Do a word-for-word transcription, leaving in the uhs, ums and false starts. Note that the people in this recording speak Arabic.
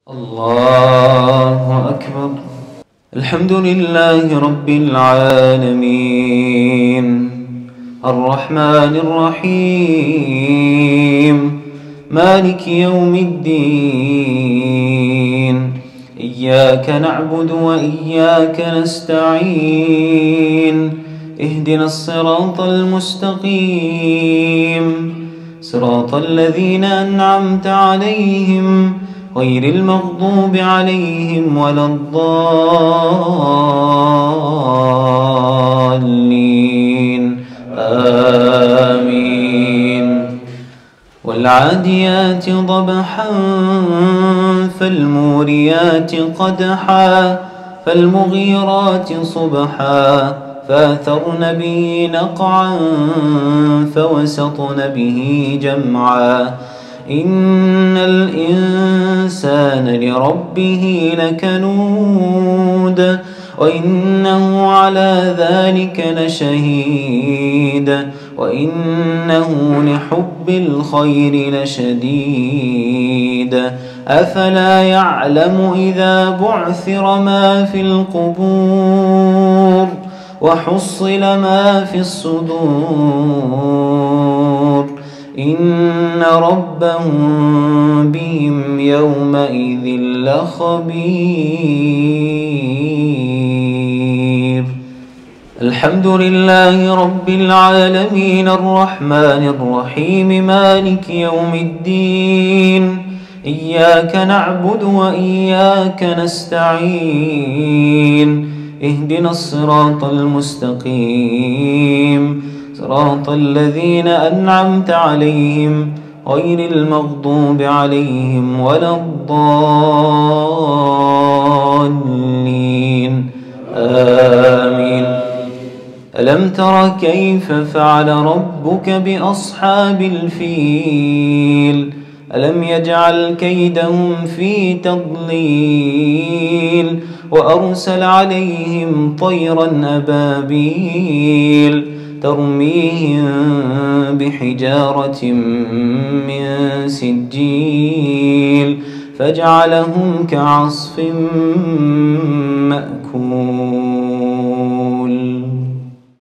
الله أكبر. الحمد لله رب العالمين الرحمن الرحيم مالك يوم الدين إياك نعبد وإياك نستعين اهدنا الصراط المستقيم صراط الذين أنعمت عليهم غير المغضوب عليهم ولا الضالين آمين. والعاديات ضبحا فالموريات قدحا فالمغيرات صبحا فأثرن به نقعا فوسطن به جمعا إن الإنسان لربه لكنود وإنه على ذلك لشهيد وإنه لحب الخير لشديد أفلا يعلم إذا بعثر ما في القبور وحصل ما في الصدور إن ربهم بهم يومئذ لخبير. الحمد لله رب العالمين الرحمن الرحيم مالك يوم الدين إياك نعبد وإياك نستعين اهدنا الصراط المستقيم صراط الذين أنعمت عليهم غير المغضوب عليهم ولا الضالين آمين. ألم تر كيف فعل ربك بأصحاب الفيل ألم يجعل كيدهم في تضليل وأرسل عليهم طيرا أبابيل ترميهم بحجارة من سجيل فجعلهم كعصف مأكول.